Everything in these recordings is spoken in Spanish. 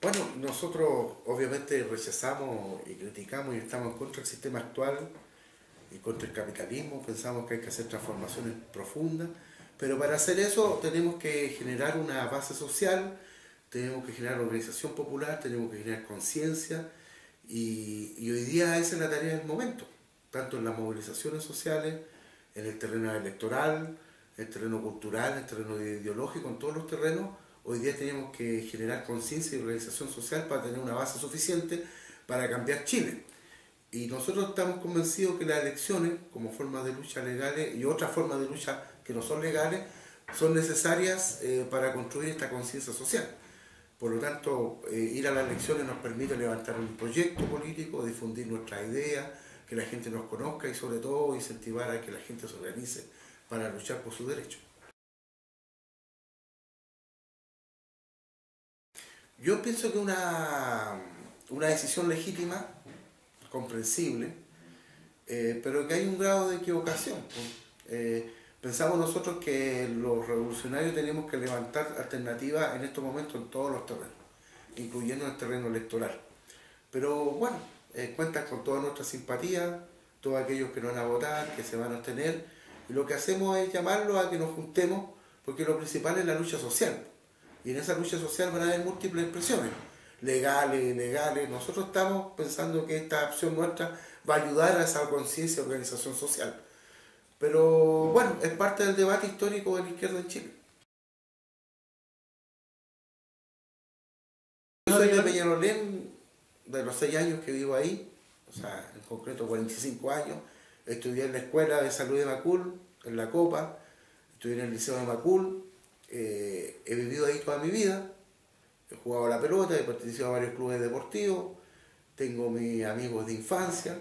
Bueno, nosotros obviamente rechazamos y criticamos y estamos en contra del sistema actual y contra el capitalismo. Pensamos que hay que hacer transformaciones profundas, pero para hacer eso tenemos que generar una base social, tenemos que generar organización popular, tenemos que generar conciencia y hoy día esa es la tarea del momento, tanto en las movilizaciones sociales, en el terreno electoral, en el terreno cultural, en el terreno ideológico, en todos los terrenos. Hoy día tenemos que generar conciencia y organización social para tener una base suficiente para cambiar Chile. Y nosotros estamos convencidos que las elecciones, como formas de lucha legales y otras formas de lucha que no son legales, son necesarias para construir esta conciencia social. Por lo tanto, ir a las elecciones nos permite levantar un proyecto político, difundir nuestras ideas, que la gente nos conozca y sobre todo incentivar a que la gente se organice para luchar por sus derechos. Yo pienso que una decisión legítima, comprensible, pero que hay un grado de equivocación. Pensamos nosotros que los revolucionarios tenemos que levantar alternativas en estos momentos en todos los terrenos, incluyendo el terreno electoral. Pero bueno, cuentan con toda nuestra simpatía, todos aquellos que no van a votar, que se van a abstener, y lo que hacemos es llamarlos a que nos juntemos, porque lo principal es la lucha social. Y en esa lucha social van a haber múltiples expresiones, legales, ilegales. Nosotros estamos pensando que esta opción nuestra va a ayudar a esa conciencia de organización social. Pero bueno, es parte del debate histórico de la izquierda en Chile. Yo soy de Peñalolén, de los 6 años que vivo ahí, o sea, en concreto 45 años. Estudié en la Escuela de Salud de Macul, en La Copa, estudié en el Liceo de Macul, he vivido ahí toda mi vida, he jugado a la pelota, he participado en varios clubes deportivos, tengo mis amigos de infancia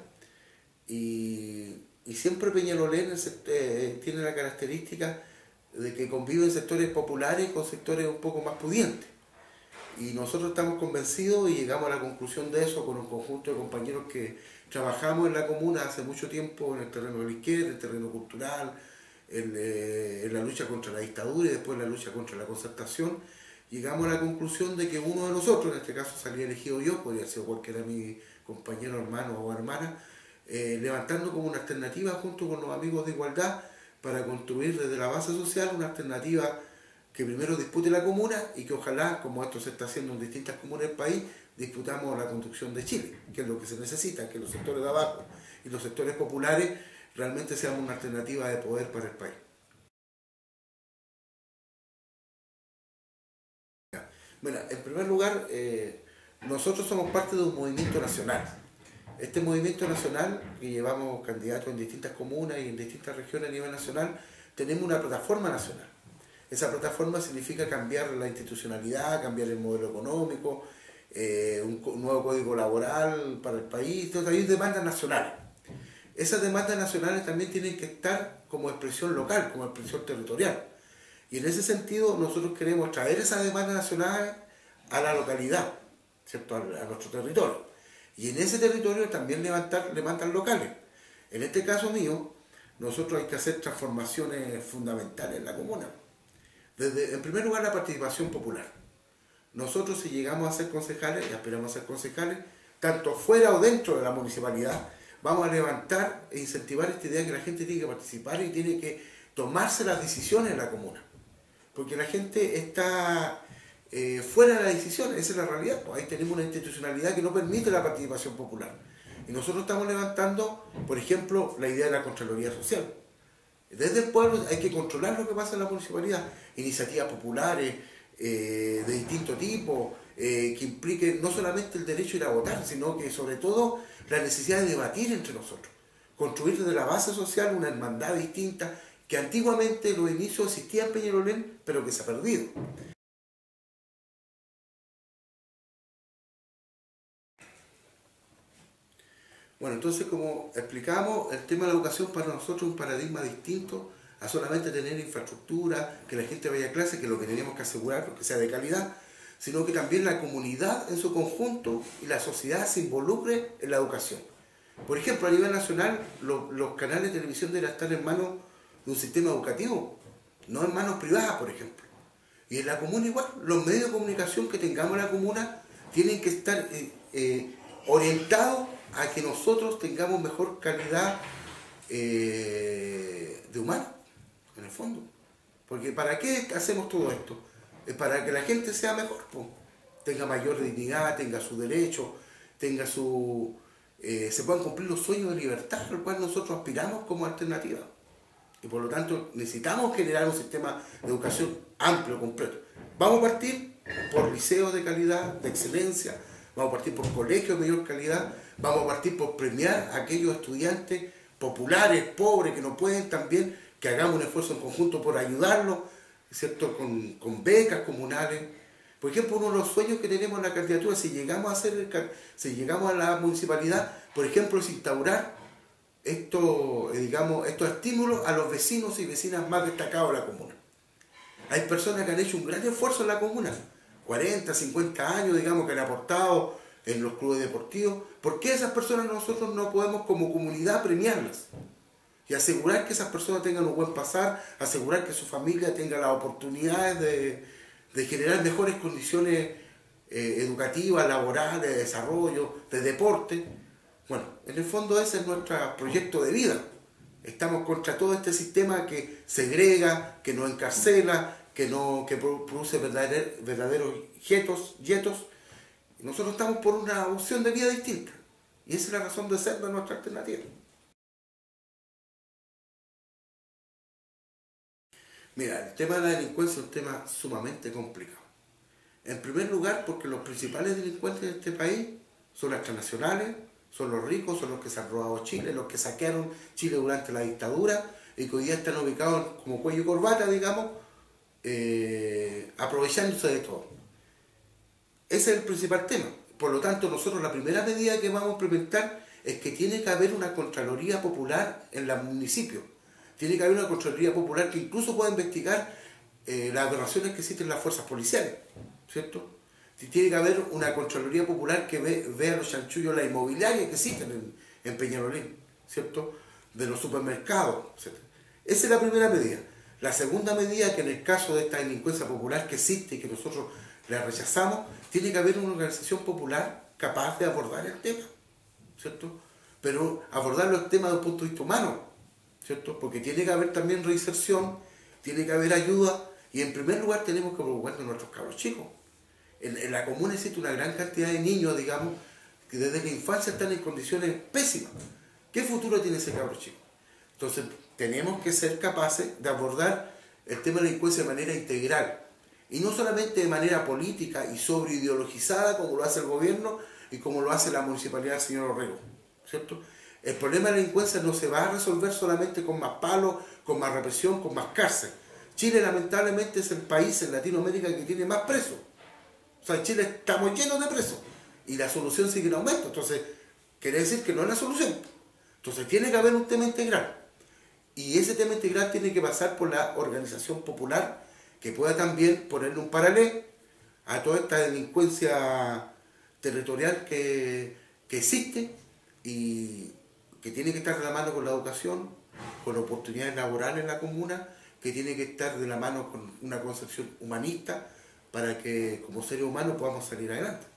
y siempre Peñalolén tiene la característica de que convive en sectores populares con sectores un poco más pudientes. Y nosotros estamos convencidos y llegamos a la conclusión de eso con un conjunto de compañeros que trabajamos en la comuna hace mucho tiempo en el terreno de la izquierda, en el terreno cultural, en la lucha contra la dictadura y después en la lucha contra la concertación. Llegamos a la conclusión de que uno de nosotros, en este caso salí elegido yo, podría ser cualquiera de mis compañeros, hermanos o hermanas, levantando como una alternativa junto con los amigos de igualdad para construir desde la base social una alternativa que primero dispute la comuna y que ojalá, como esto se está haciendo en distintas comunas del país, disputamos la construcción de Chile, que es lo que se necesita, que los sectores de abajo y los sectores populares realmente seamos una alternativa de poder para el país. Bueno, en primer lugar, nosotros somos parte de un movimiento nacional. Este movimiento nacional, que llevamos candidatos en distintas comunas y en distintas regiones a nivel nacional, tenemos una plataforma nacional. Esa plataforma significa cambiar la institucionalidad, cambiar el modelo económico, un nuevo código laboral para el país. Entonces hay demandas nacionales. Esas demandas nacionales también tienen que estar como expresión local, como expresión territorial. Y en ese sentido nosotros queremos traer esas demandas nacionales a la localidad, ¿cierto? A nuestro territorio. Y en ese territorio también levantar demandas locales. En este caso mío, nosotros hay que hacer transformaciones fundamentales en la comuna. En primer lugar, la participación popular. Nosotros, si llegamos a ser concejales, y aspiramos a ser concejales, tanto fuera o dentro de la municipalidad, vamos a levantar e incentivar esta idea de que la gente tiene que participar y tiene que tomarse las decisiones en la comuna. Porque la gente está fuera de las decisiones, esa es la realidad. Pues ahí tenemos una institucionalidad que no permite la participación popular. Y nosotros estamos levantando, por ejemplo, la idea de la Contraloría Social. Desde el pueblo hay que controlar lo que pasa en la municipalidad, iniciativas populares de distinto tipo, que impliquen no solamente el derecho a ir a votar, sino que sobre todo la necesidad de debatir entre nosotros, construir desde la base social una hermandad distinta que antiguamente los inicios existían en Peñalolén, pero que se ha perdido. Bueno, entonces como explicamos, el tema de la educación para nosotros es un paradigma distinto a solamente tener infraestructura, que la gente vaya a clase, que lo que tenemos que asegurar es que sea de calidad, sino que también la comunidad en su conjunto y la sociedad se involucre en la educación. Por ejemplo, a nivel nacional, los canales de televisión deben estar en manos de un sistema educativo, no en manos privadas, por ejemplo. Y en la comuna igual, los medios de comunicación que tengamos en la comuna tienen que estar orientados a que nosotros tengamos mejor calidad de humano, en el fondo. Porque ¿para qué hacemos todo esto? Es para que la gente sea mejor, po. Tenga mayor dignidad, tenga su derecho, tenga su... se puedan cumplir los sueños de libertad al cual nosotros aspiramos como alternativa. Y por lo tanto necesitamos generar un sistema de educación amplio, completo. Vamos a partir por liceos de calidad, de excelencia, vamos a partir por colegios de mayor calidad, vamos a partir por premiar a aquellos estudiantes populares, pobres, que no pueden también, que hagamos un esfuerzo en conjunto por ayudarlos, ¿cierto? Con becas comunales. Por ejemplo, uno de los sueños que tenemos en la candidatura, si llegamos a la municipalidad, por ejemplo, es instaurar estos estímulos a los vecinos y vecinas más destacados de la comuna. Hay personas que han hecho un gran esfuerzo en la comuna, 40, 50 años, digamos, que han aportado en los clubes deportivos. ¿Por qué esas personas nosotros no podemos como comunidad premiarlas? Y asegurar que esas personas tengan un buen pasar, asegurar que su familia tenga las oportunidades de generar mejores condiciones educativas, laborales, de desarrollo, de deporte. Bueno, en el fondo ese es nuestro proyecto de vida. Estamos contra todo este sistema que segrega, que nos encarcela, que produce verdaderos yetos. Nosotros estamos por una opción de vida distinta. Y esa es la razón de ser de nuestra alternativa. Mira, el tema de la delincuencia es un tema sumamente complicado. En primer lugar, porque los principales delincuentes de este país son las transnacionales, son los ricos, son los que se han robado Chile, los que saquearon Chile durante la dictadura y que hoy día están ubicados como cuello y corbata, digamos, aprovechándose de todo. Ese es el principal tema. Por lo tanto, nosotros la primera medida que vamos a implementar es que tiene que haber una Contraloría Popular en los municipios. Tiene que haber una Contraloría Popular que incluso pueda investigar las aberraciones que existen en las fuerzas policiales, ¿cierto? Tiene que haber una Contraloría Popular que vea los chanchullos, las inmobiliarias que existen en Peñalolén, ¿cierto? De los supermercados, etc. Esa es la primera medida. La segunda medida, que en el caso de esta delincuencia popular que existe y que nosotros la rechazamos, tiene que haber una organización popular capaz de abordar el tema, ¿cierto? Pero abordar los temas desde un punto de vista humano, ¿cierto? Porque tiene que haber también reinserción, tiene que haber ayuda, y en primer lugar tenemos que preocuparnos de nuestros cabros chicos. En la comuna existe una gran cantidad de niños, digamos, que desde la infancia están en condiciones pésimas. ¿Qué futuro tiene ese cabro chico? Entonces, tenemos que ser capaces de abordar el tema de la delincuencia de manera integral. Y no solamente de manera política y sobreideologizada, como lo hace el gobierno y como lo hace la municipalidad del señor Orrego, ¿cierto? El problema de la delincuencia no se va a resolver solamente con más palos, con más represión, con más cárcel. Chile, lamentablemente, es el país en Latinoamérica que tiene más presos. O sea, en Chile estamos llenos de presos y la solución sigue en aumento. Entonces, quiere decir que no es la solución. Entonces, tiene que haber un tema integral. Y ese tema integral tiene que pasar por la organización popular que pueda también ponerle un paralelo a toda esta delincuencia territorial que existe y que tiene que estar de la mano con la educación, con oportunidades laborales en la comuna, que tiene que estar de la mano con una concepción humanista para que como seres humanos podamos salir adelante.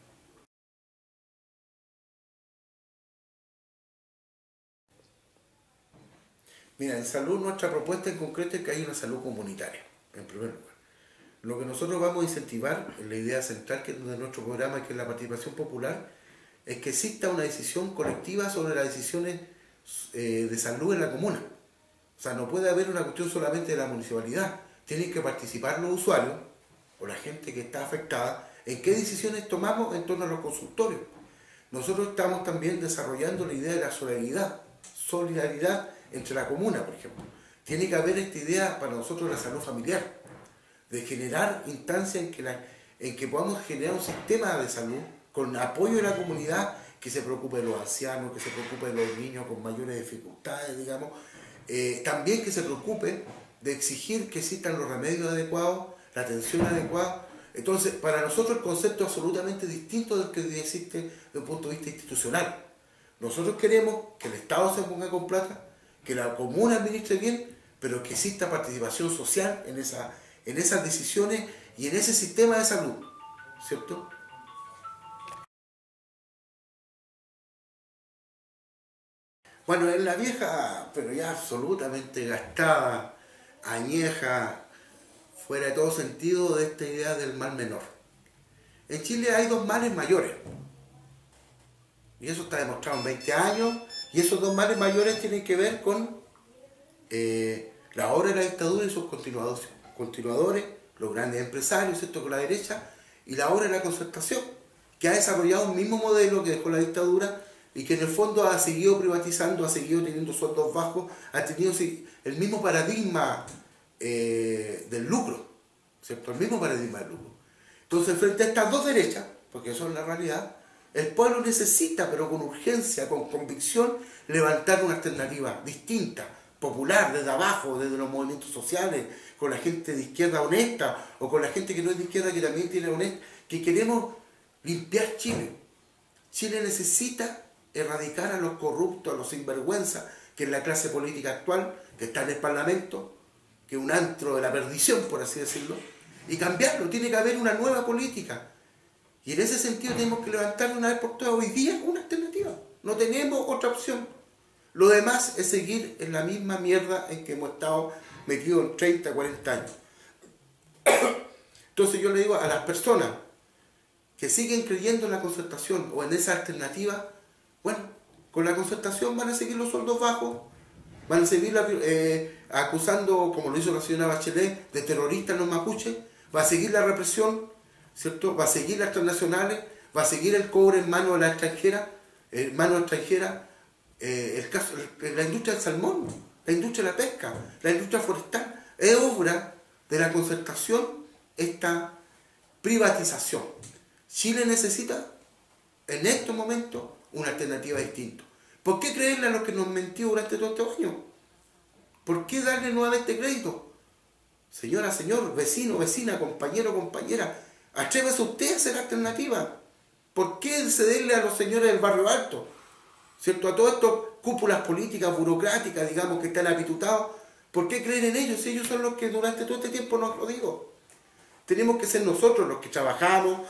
Mira, en salud nuestra propuesta en concreto es que haya una salud comunitaria, en primer lugar. Lo que nosotros vamos a incentivar, en la idea central que es de nuestro programa, que es la participación popular, es que exista una decisión colectiva sobre las decisiones de salud en la comuna. O sea, no puede haber una cuestión solamente de la municipalidad. Tienen que participar los usuarios o la gente que está afectada en qué decisiones tomamos en torno a los consultorios. Nosotros estamos también desarrollando la idea de la solidaridad entre la comuna, por ejemplo. Tiene que haber esta idea para nosotros de la salud familiar, de generar instancias en que podamos generar un sistema de salud con apoyo de la comunidad que se preocupe de los ancianos, que se preocupe de los niños con mayores dificultades, digamos. También que se preocupe de exigir que existan los remedios adecuados, la atención adecuada. Entonces, para nosotros el concepto es absolutamente distinto del que existe desde un punto de vista institucional. Nosotros queremos que el Estado se ponga con plata, que la comuna administre bien, pero que exista participación social en esas decisiones y en ese sistema de salud, ¿cierto? Bueno, en la vieja, pero ya absolutamente gastada, añeja, fuera de todo sentido de esta idea del mal menor. En Chile hay dos males mayores, y eso está demostrado en 20 años, y esos dos males mayores tienen que ver con la obra de la dictadura y sus continuadores, los grandes empresarios, ¿cierto?, con la derecha, y la obra de la concertación, que ha desarrollado un mismo modelo que dejó la dictadura y que en el fondo ha seguido privatizando, ha seguido teniendo sueldos bajos, ha tenido el mismo paradigma del lucro, ¿cierto?, el mismo paradigma del lucro. Entonces, frente a estas dos derechas, porque eso es la realidad, el pueblo necesita, pero con urgencia, con convicción, levantar una alternativa distinta, popular, desde abajo, desde los movimientos sociales, con la gente de izquierda honesta, o con la gente que no es de izquierda que también tiene honesta, que queremos limpiar Chile. Chile necesita erradicar a los corruptos, a los sinvergüenzas, que es la clase política actual, que está en el Parlamento, que es un antro de la perdición, por así decirlo, y cambiarlo. Tiene que haber una nueva política. Y en ese sentido tenemos que levantar una vez por todas hoy día una alternativa. No tenemos otra opción. Lo demás es seguir en la misma mierda en que hemos estado metidos en 30, 40 años. Entonces yo le digo a las personas que siguen creyendo en la concertación o en esa alternativa, bueno, con la concertación van a seguir los sueldos bajos, van a seguir acusando, como lo hizo la señora Bachelet, de terroristas a los mapuches, va a seguir la represión, ¿cierto? Va a seguir las transnacionales, va a seguir el cobre en manos de la extranjera, el caso, la industria del salmón, la industria de la pesca, la industria forestal. Es obra de la concertación esta privatización. Chile necesita en estos momentos una alternativa distinta. ¿Por qué creerle a los que nos mentió durante todos estos años? ¿Por qué darle nuevamente crédito? Señora, señor, vecino, vecina, compañero, compañera, atrévase usted a hacer alternativa. ¿Por qué cederle a los señores del barrio alto? ¿Cierto? A todas estas cúpulas políticas, burocráticas, digamos, que están apitutados. ¿Por qué creer en ellos si ellos son los que durante todo este tiempo nos lo digo? Tenemos que ser nosotros los que trabajamos,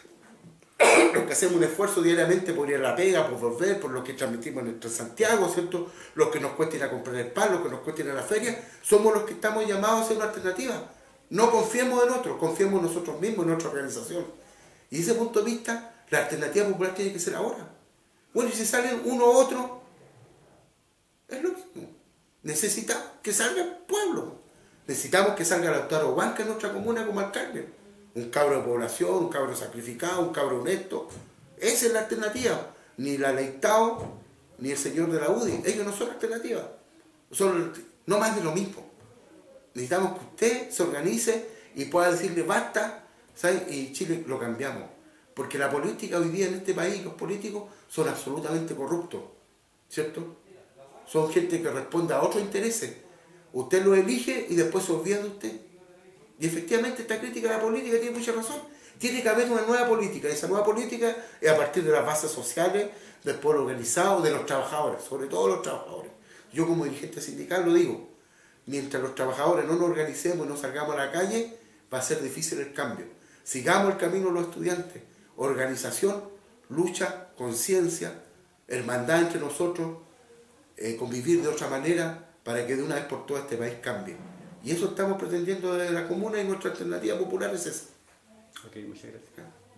los que hacemos un esfuerzo diariamente por ir a la pega, por volver, por los que transmitimos en Santiago, ¿cierto? Los que nos cuesta ir a comprar el pan, los que nos cuesta ir a la feria, somos los que estamos llamados a hacer una alternativa. No confiemos en otros, confiemos en nosotros mismos, en nuestra organización. Y desde ese punto de vista, la alternativa popular tiene que ser ahora. Bueno, y si salen uno u otro, es lo mismo. Necesitamos que salga el pueblo. Necesitamos que salga Lautaro Huanca en nuestra comuna como alcalde. Un cabro de población, un cabro sacrificado, un cabro honesto. Esa es la alternativa. Ni la Leitao, ni el señor de la UDI. Ellos no son alternativas. Son no más de lo mismo. Necesitamos que usted se organice y pueda decirle basta, ¿sabes? Y Chile lo cambiamos. Porque la política hoy día en este país, los políticos son absolutamente corruptos, ¿cierto? Son gente que responde a otros intereses. Usted lo elige y después se olvida de usted. Y efectivamente esta crítica a la política tiene mucha razón. Tiene que haber una nueva política. Y esa nueva política es a partir de las bases sociales, del pueblo organizado, de los trabajadores, sobre todo los trabajadores. Yo como dirigente sindical lo digo. Mientras los trabajadores no nos organicemos y no salgamos a la calle, va a ser difícil el cambio. Sigamos el camino de los estudiantes. Organización, lucha, conciencia, hermandad entre nosotros, convivir de otra manera para que de una vez por todas este país cambie. Y eso estamos pretendiendo desde la comuna y nuestra alternativa popular es esa. Ok, muchas gracias.